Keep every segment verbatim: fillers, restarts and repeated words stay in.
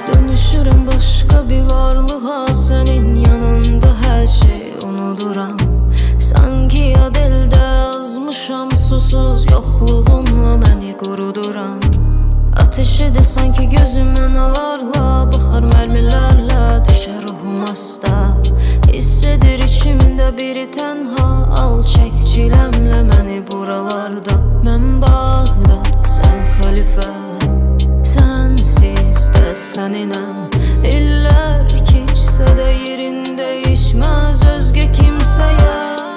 Dönüşürüm başka bir varlığa, senin yanında her şeyi unuduram. Sanki yad elde yazmışam, susuz yokluğunla məni quruduram. Ateşidir sanki gözümün alarla, baxar mərmilərlə düşər ruhum asta. Hiss edir içimdə biri tənha, al çək çiləmlə məni buralarda. Mən Bağdad, sən xəlifə, sənsiz də səninəm. İllər keçsə də yerin dəyişməz özgə kimsəyə.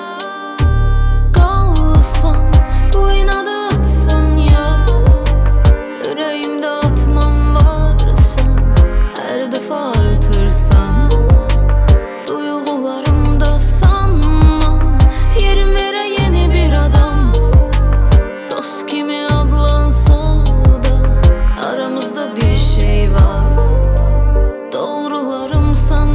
Qalsan, bu inadı atsan ya, ürəyimdə atmam varsan, hər dəfə artırsan, duyğularımda sanmam, yerim verə yeni bir adam. Dost kimi adlansa da aramızda bir şey var, doğrularımsan.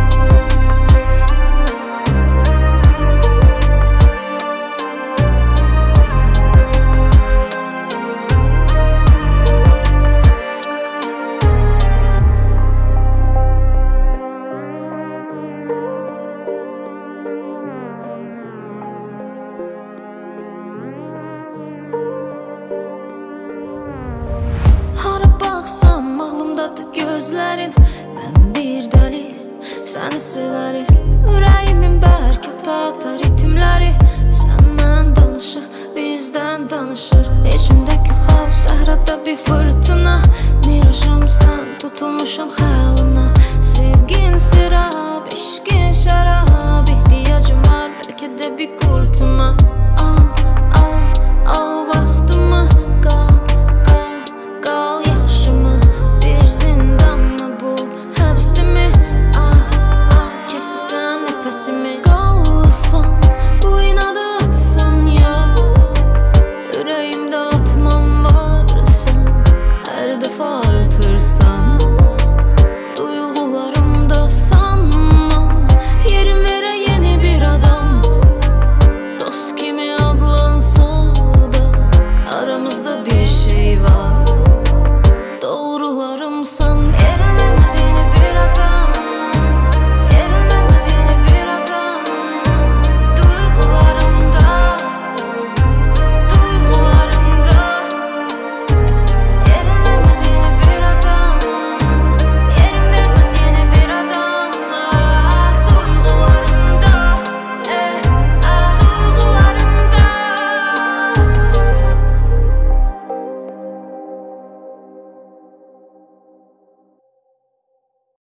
Hara baxsam ağlımdadır gözlərin, mən bir dəli səni sevəli. Ürəyimin bərk otaqda ritmləri səndən danışır, bizdən danışır. İçimdəki xav səhrada bir fırtına, mirajım sən, tutulmuşam xəyal.